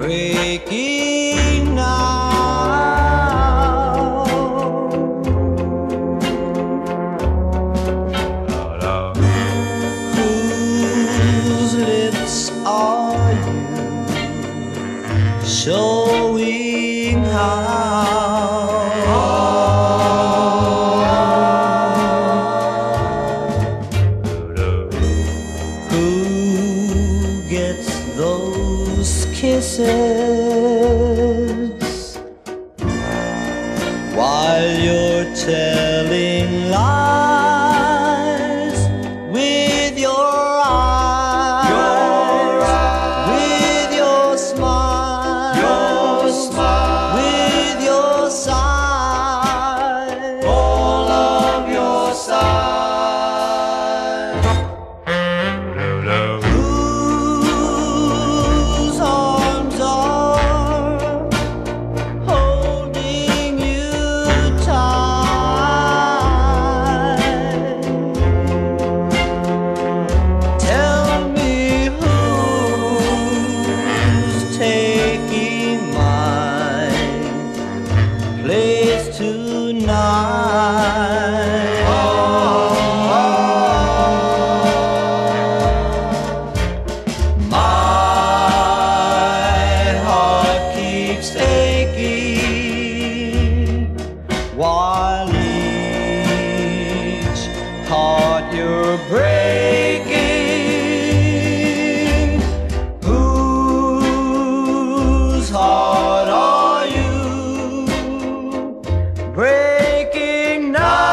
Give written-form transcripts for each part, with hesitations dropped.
breaking now. Whose lips are you showing how? Who gets those kisses while you're telling lies with your eyes, with your smile, with your sigh, all of your sighs. Whose arms are holding you tight? Tell me who's taking my place tonight. My heart keeps aching while each heart you're breaking. Whose heart are you breaking now?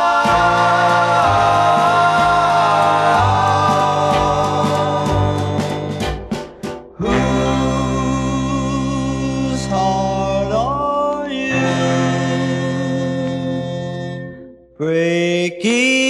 Whose heart are you breaking?